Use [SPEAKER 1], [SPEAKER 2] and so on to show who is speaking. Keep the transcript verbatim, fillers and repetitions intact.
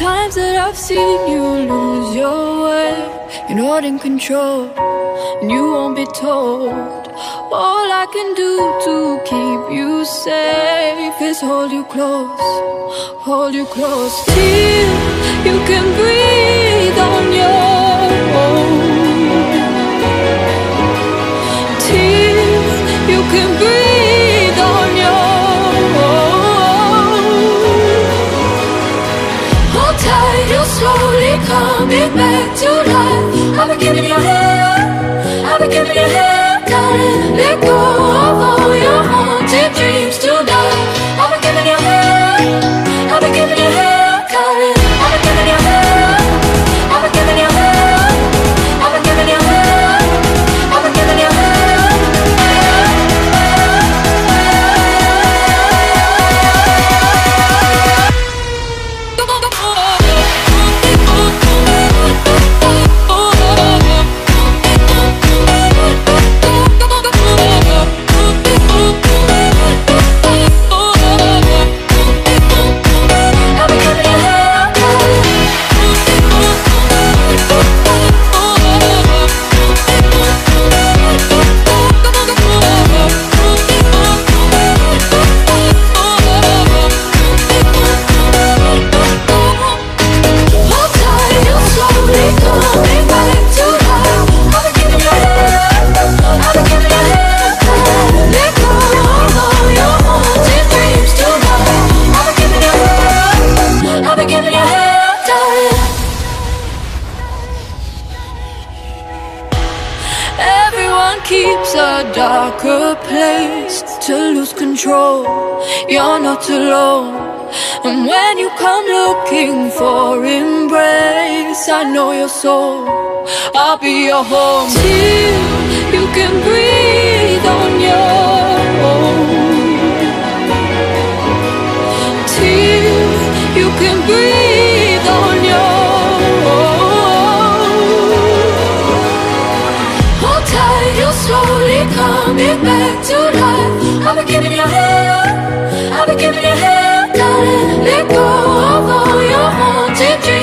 [SPEAKER 1] times that I've seen you lose your way, you're not in control, and you won't be told. All I can do to keep you safe is hold you close, hold you close till you can breathe on your own, till you can breathe on your own. Hold tight, you're slowly coming back to life. I've been giving you hell, I've been giving you hell. Gotta let go of all your haunted dreams tonight. I've been giving you hell, I've been giving you hell. Gotta, I've been giving you hell, I've been giving you hell, I've been giving you hell, I've been giving you hell. Keeps a darker place to lose control. You're not alone, and when you come looking for embrace, I know your soul, I'll be your home till you can breathe on your own, till you can breathe on your own. Hold tight, you're slowly coming back to life. I've been giving you hell, I've been giving you hell. Gotta let go of all your haunted dreams.